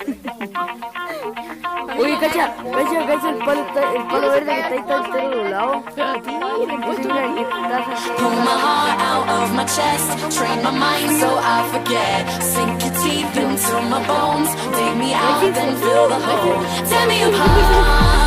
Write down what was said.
Uy, cacha, el palo verde que está ahí está entero doblado. Pull my heart out of my chest, train my mind so I forget. Sink your teeth into my bones, dig me out, then fill the hole. Tear me apart.